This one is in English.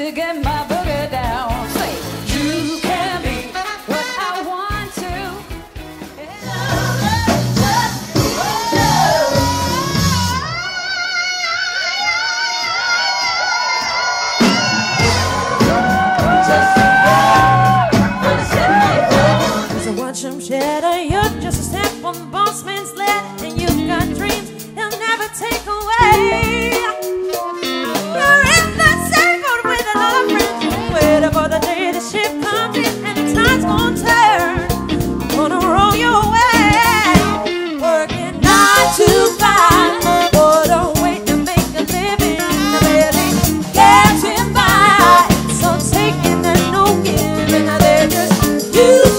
to get my boogie down. Say, you can be what I want to. So watch him shatter. You're just a step on the boss man's ladder, and you've got dreams he'll never take away. You're in the sailboat with a lot of friends, waiting for the day the ship comes in and the tide's gonna turn, gonna roll you away. Working 9 to 5, what a way to make a living, barely getting by. So taking and no giving, they're just you.